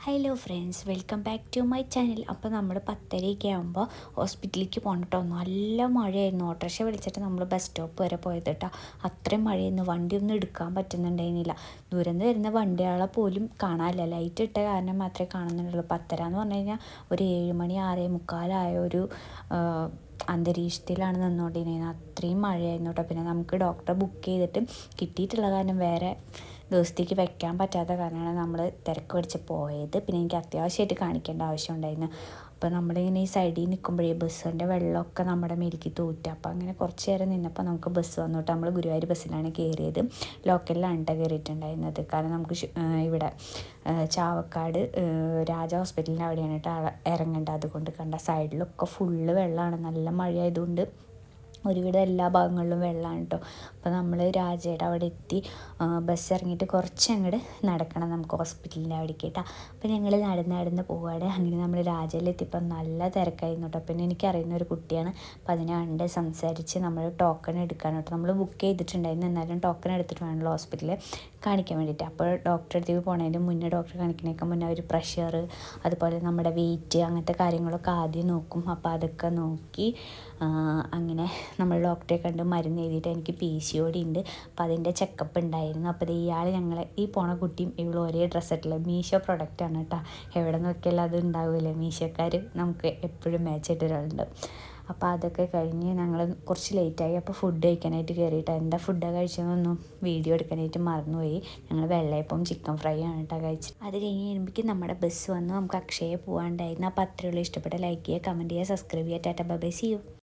Hello friends, welcome back to my channel. അപ്പോൾ നമ്മൾ 10:30 ആകുമ്പോൾ ഹോസ്പിറ്റലിലേക്ക് പോകണം കേട്ടോ. നല്ല മഴയായിരുന്നു. ഓട്ടോറിക്ഷ വിളിച്ചിട്ട് നമ്മൾ ബസ് സ്റ്റോപ്പ് വരെ പോയത് കേട്ടോ. അത്രയും മഴയായിരുന്നു. വണ്ടിയൊന്നും എടുക്കാൻ പറ്റുന്നുണ്ടായിരുന്നില്ല. ദൂരം നിന്ന് വരുന്ന വണ്ടികളെ പോലും കാണാനില്ല. ലൈറ്റ് ഇട്ട കാരണം മാത്രമേ കാണുന്നുള്ളൂ. 10:30 എന്ന് പറഞ്ഞു കഴിഞ്ഞാൽ ഒരു 7 മണി 6:45 ഒരു അന്തരീക്ഷത്തിലാണ് നിന്നുകൊണ്ടിരുന്നത്. അത്രയും മഴയായിരുന്നു കേട്ടോ. പിന്നെ നമുക്ക് ഡോക്ടറെ ബുക്ക് ചെയ്തിട്ട് കിട്ടിയിട്ടുള്ള കാരണം വേറെ ദിവസത്തേക്ക് വെക്കാൻ പറ്റാത്ത കാരണമാണ് നമ്മൾ തിരക്ക് പിടിച്ച് പോയത്. പിന്നെ എനിക്ക് അത്യാവശ്യമായിട്ട് കാണിക്കേണ്ട ആവശ്യമുണ്ടായിരുന്നു. അപ്പോൾ നമ്മളിങ്ങനെ ഈ സൈഡിൽ നിൽക്കുമ്പോഴേ ബസ്സിൻ്റെ വെള്ളമൊക്കെ നമ്മുടെ മേലേക്ക് തൂറ്റുക. അപ്പോൾ അങ്ങനെ കുറച്ച് നേരം നിന്നപ്പോൾ നമുക്ക് ബസ് വന്നു കേട്ടോ. നമ്മൾ ഗുരുവായൂർ ബസ്സിലാണ് കയറിയത്. ലോക്കലിലാണ് കേട്ടോ കയറിയിട്ടുണ്ടായിരുന്നത്. കാരണം നമുക്ക് ഇവിടെ ചാവക്കാട് രാജ ഹോസ്പിറ്റലിൻ്റെ അവിടെയാണ് കേട്ടോ ഇറങ്ങേണ്ടത്. അതുകൊണ്ട് കണ്ട സൈഡിലൊക്കെ ഫുള്ള് വെള്ളമാണ്. നല്ല മഴയായതുകൊണ്ട് ഒരുവിധം എല്ലാ ഭാഗങ്ങളിലും വെള്ളമാണ് കേട്ടോ. അപ്പോൾ നമ്മൾ രാജയുടെ അവിടെ എത്തി. ബസ് ഇറങ്ങിയിട്ട് കുറച്ച് അങ്ങോട്ട് നടക്കണം നമുക്ക് ഹോസ്പിറ്റലിൻ്റെ അവിടേക്ക് കേട്ടോ. അപ്പോൾ ഞങ്ങൾ നടന്ന് പോവുകയാണ്. അങ്ങനെ നമ്മൾ രാജയിലെത്തിയപ്പോൾ നല്ല തിരക്കായിരുന്നു കേട്ടോ. പിന്നെ എനിക്കറിയുന്ന ഒരു കുട്ടിയാണ്. അപ്പോൾ അതിനെ കണ്ട് സംസാരിച്ച് നമ്മൾ ടോക്കൺ എടുക്കാൻ കേട്ടോ. നമ്മൾ ബുക്ക് ചെയ്തിട്ടുണ്ടായിരുന്നു. എന്നാലും ടോക്കൺ എടുത്തിട്ട് വേണമല്ലോ ഹോസ്പിറ്റലിൽ കാണിക്കാൻ വേണ്ടിയിട്ട്. അപ്പോൾ ഡോക്ടറെ അടുത്തേക്ക് പോണതിന് മുന്നേ, ഡോക്ടറെ കാണിക്കുന്നതിനൊക്കെ മുന്നേ ഒരു പ്രഷർ, അതുപോലെ നമ്മുടെ വെയിറ്റ്, അങ്ങനത്തെ കാര്യങ്ങളൊക്കെ ആദ്യം നോക്കും. അപ്പോൾ അതൊക്കെ നോക്കി അങ്ങനെ നമ്മൾ ഡോക്ടറെ കണ്ട് മരുന്ന് എഴുതിയിട്ട് എനിക്ക് PCOD ഉണ്ട്. അപ്പോൾ അതിൻ്റെ ചെക്കപ്പ് ഉണ്ടായിരുന്നു. അപ്പോൾ ഇയാൾ ഈ പോണ കുട്ടിയും ഇവളും ഒരേ ഡ്രസ്സ് ഇട്ടില്ല. മീഷോ പ്രൊഡക്റ്റാണ് കേട്ടോ. എവിടെ നോക്കിയാലും അത് ഉണ്ടാവില്ല. മീഷോക്കാർ നമുക്ക് എപ്പോഴും മാച്ചായിട്ട് ഒരാളുണ്ട്. അപ്പോൾ അതൊക്കെ കഴിഞ്ഞ് ഞങ്ങൾ കുറച്ച് ലേറ്റായി. അപ്പോൾ ഫുഡ് കഴിക്കാനായിട്ട് കയറിയിട്ട് എന്താ ഫുഡാണ് കഴിച്ചതെന്നൊന്നും വീഡിയോ എടുക്കാനായിട്ട് മറന്നുപോയി. ഞങ്ങൾ വെള്ളയപ്പം ചിക്കൻ ഫ്രൈ ആണ് കേട്ടോ കഴിച്ചത്. അത് കഴിഞ്ഞ് കഴിയുമ്പോഴേക്കും നമ്മുടെ ബസ് വന്നു. നമുക്ക് അക്ഷയ പോകാണ്ടായിരുന്നു. അപ്പോൾ അത്രയുള്ളൂ. ഇഷ്ടപ്പെട്ട ലൈക്ക് ചെയ്യുക, കമൻറ്റ് ചെയ്യുക, സബ്സ്ക്രൈബ് ചെയ്യുക. Tata bye bye, see U.